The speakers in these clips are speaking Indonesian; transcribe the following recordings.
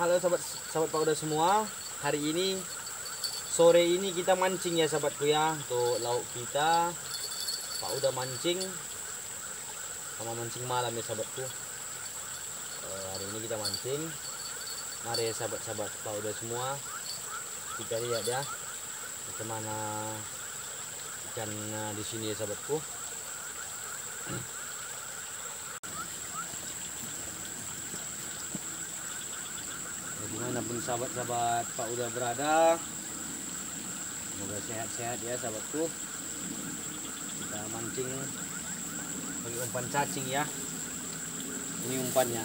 Halo sahabat Pauda semua. Hari ini sore ini kita mancing ya sahabatku ya. Untuk lauk kita Pauda mancing sama mancing malam ya sahabatku. Hari ini kita mancing. Mari ya sahabat Pauda semua, kita lihat ya bagaimana ikan di sini ya sahabatku. Dimanapun sahabat-sahabat Pauda berada, semoga sehat-sehat ya sahabatku. Kita mancing pakai umpan cacing ya. Ini umpannya.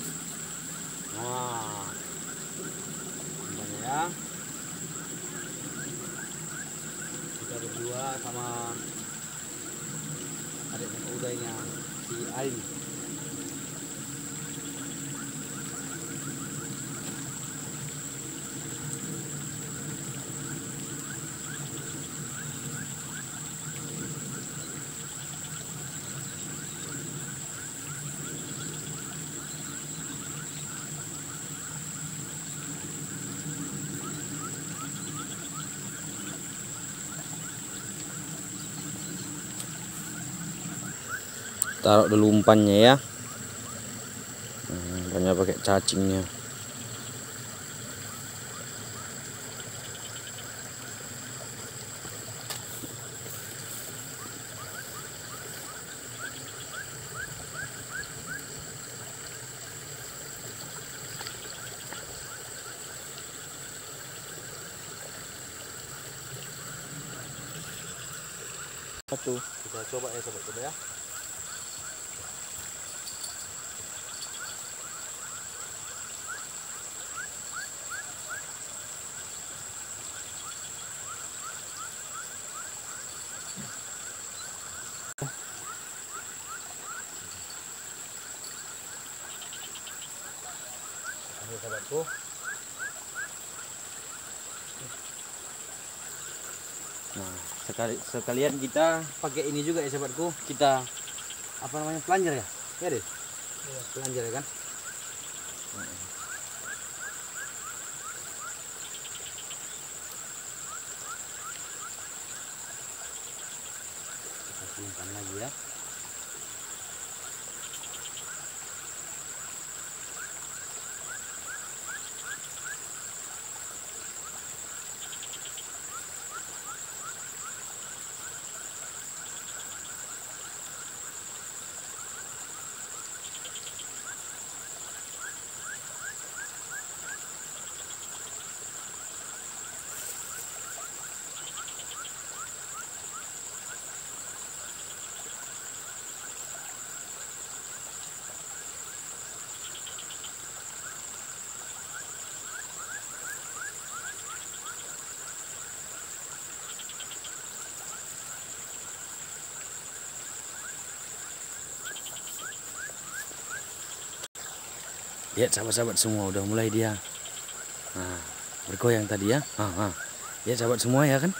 Nah, umpannya ya. Kita berdua sama adiknya Paudanya si Ali. Taruh dulu umpannya ya. Umpannya pakai cacingnya. Satu. Kita coba ya sobat ya. Ini sahabatku. Nah, sekalian kita pakai ini juga ya sahabatku. Kita apa namanya, pelanjar ya? Ya deh. Iya. Pelanjar ya kan? Kita simpan lagi ya. Lihat sahabat-sahabat semua, udah mulai dia bergoyang tadi ya. Lihat sahabat semua ya kan.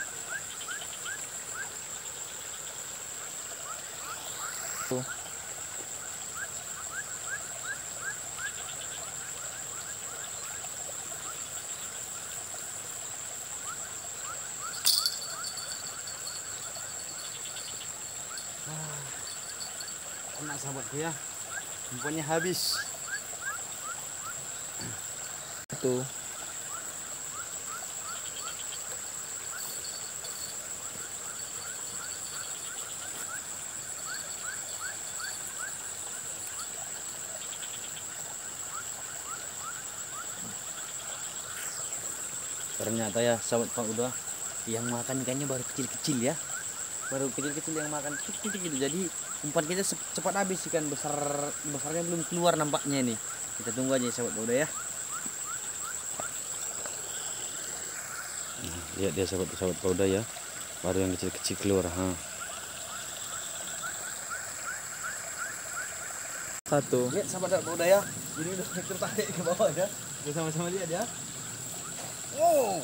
Enak sahabatku ya, umpannya habis. Tuh. Ternyata ya sahabat Pauda, yang makan ikannya baru kecil-kecil ya. Baru kecil-kecil yang makan kecil-kecil gitu. Jadi umpan kita cepat habis, ikan besarnya belum keluar nampaknya ini. Kita tunggu aja sahabat Pauda ya. Lihat dia sahabat Pauda ya, baru yang kecil-kecil keluar. Satu. Lihat sahabat Pauda ya, ini udah tertarik ke bawah ya. Kita sama-sama lihat ya. Wow.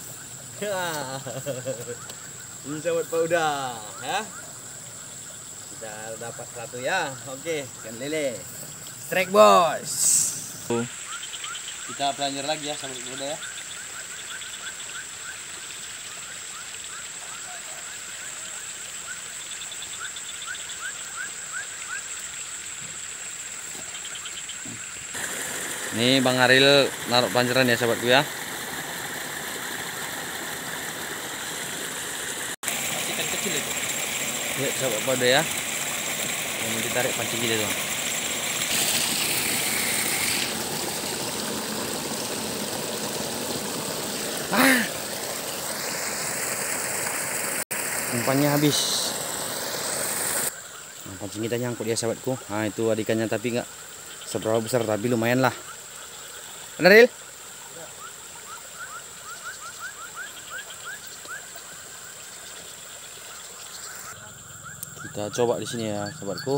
Ini sahabat Pauda ya. Kita dapat satu ya. Oke, ikan lele. Strike bos. Kita pelajari lagi ya sahabat muda ya. Ini Bang Aril naruh panceran ya sahabatku ya. Ikan kecil itu. Ya sahabat pada ya. Yang ditarik pancing kita tuh. Umpannya habis. Nah, pancing kita nyangkut ya sahabatku. Nah itu ada ikannya tapi nggak seberapa besar tapi lumayan lah. Benar Ril? Kita coba di sini ya sahabatku.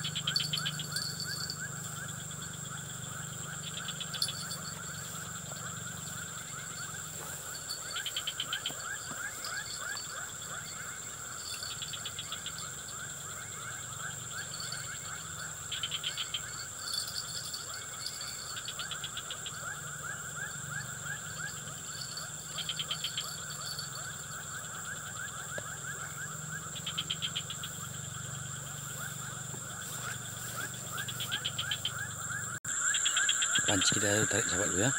Pancing kita tarik sahabatku ya.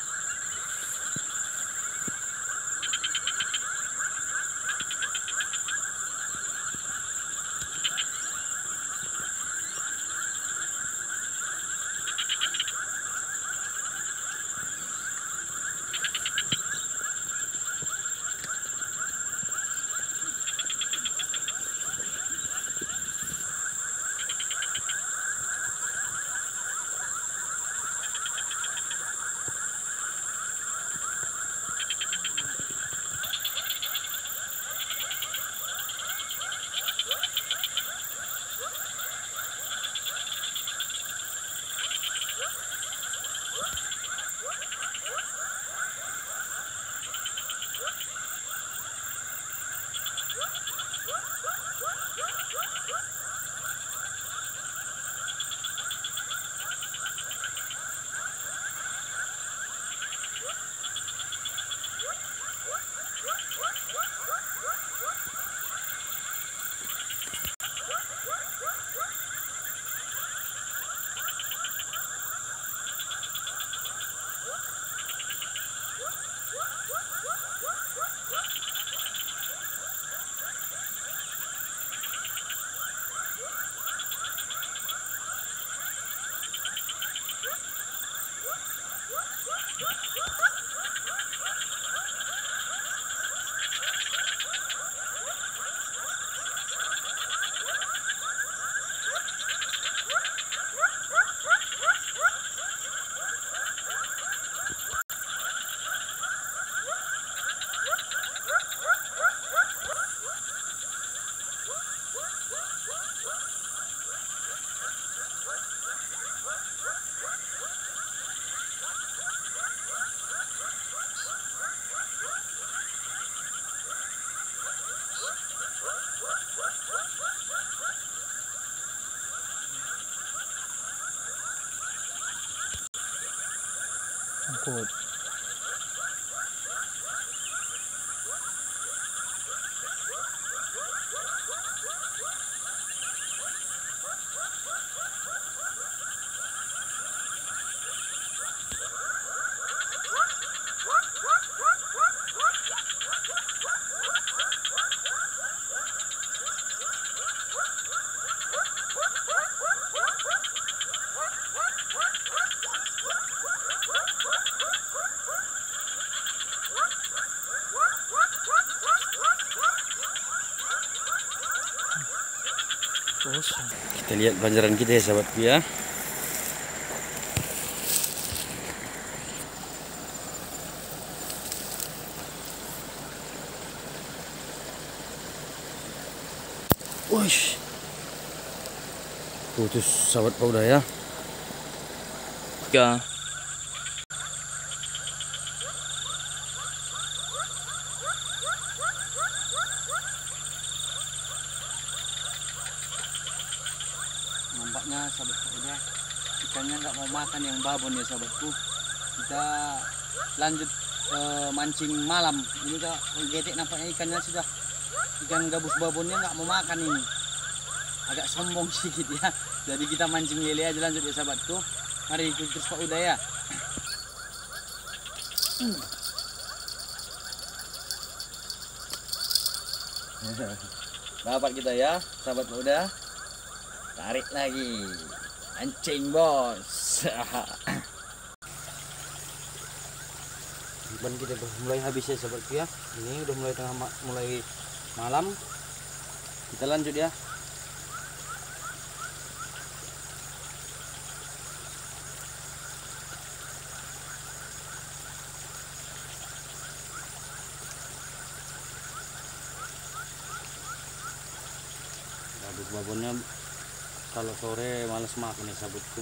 Sangkut. Kita lihat banjaran kita ya sahabatku ya. Wush. Putus sahabat pauda ya. Ya. Nampaknya sahabat pauda ikannya nggak mau makan yang babon ya sahabatku. kita lanjut mancing malam. Ini kak getek nampaknya ikannya sudah, ikan gabus babonnya nggak mau makan ini, agak sombong sedikit ya. Jadi kita mancing lele aja lanjut ya sahabatku. Mari ikut terus Pak Uda ya. Dapat kita ya sahabat Pak Uda. Tarik lagi, mancing bos. Ban kita udah mulai habis ya sahabatku ya. Ini udah mulai malam. Kita lanjut ya. Gabus babonnya kalau sore males makan ya sahabatku.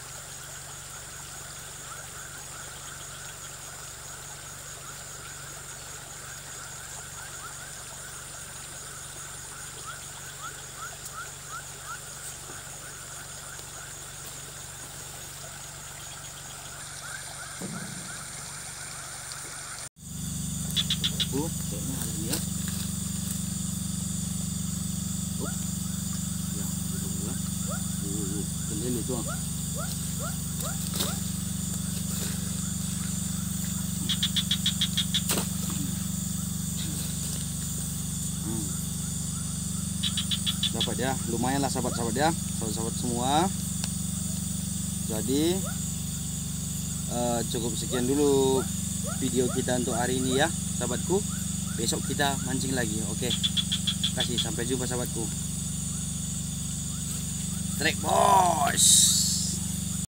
Kayaknya ada ini ya. Ya, itu gua. Kendil itu. Dapat ya, lumayan lah sahabat-sahabat ya, sahabat-sahabat semua. Jadi cukup sekian dulu video kita untuk hari ini ya sahabatku. Besok kita mancing lagi. Oke, kasih, sampai jumpa sahabatku. Trek bos.